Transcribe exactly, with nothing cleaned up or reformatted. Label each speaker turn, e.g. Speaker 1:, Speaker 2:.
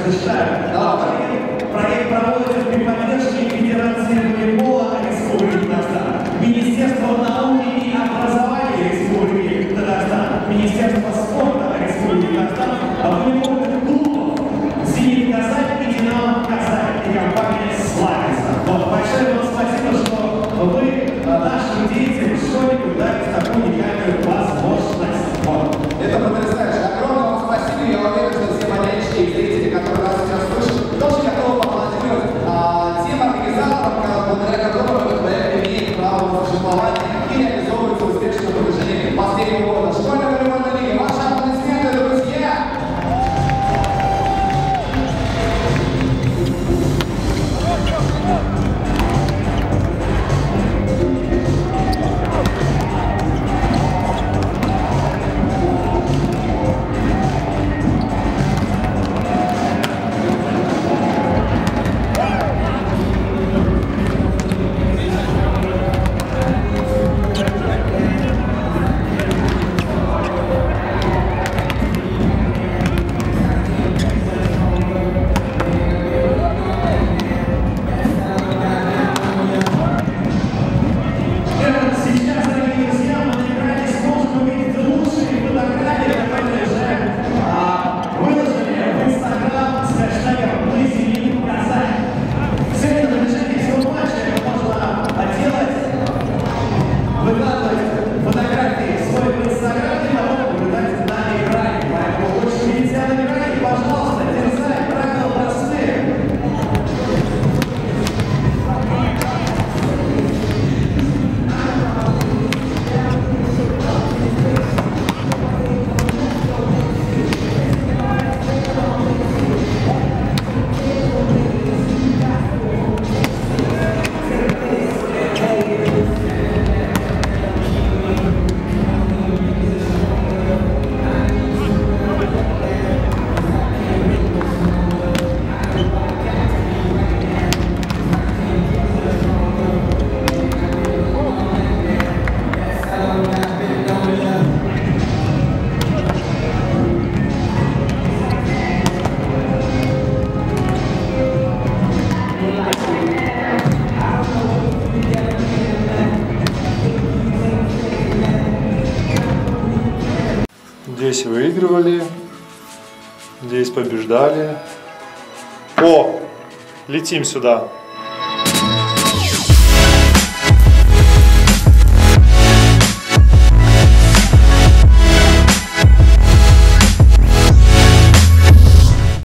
Speaker 1: разрешаю. Проект проводится при поддержке Федерации волейбола Республики Татарстан, Министерства науки и образования Республики Татарстан, Министерства спорта Республики Татарстан, волейбольных клубов «Зенит Казань» и «Динамо Казань» и компания «Славица». Вот, большое вам спасибо, что вы нашим детям, школьникам дали такую уникальную возможность. Вот.
Speaker 2: Это потрясающе. Огромное вам спасибо. Я уверен, что все болельщики и зрители, которые нас сейчас слышат, тоже готовы поаплодировать а, тем организаторам, благодаря которым этот проект имеет право на существование и реализовывается успешно в протяжении последнего года. Школьная волейбольная лига. Ваши аплодисменты, друзья!
Speaker 3: Здесь выигрывали, здесь побеждали. О, летим сюда.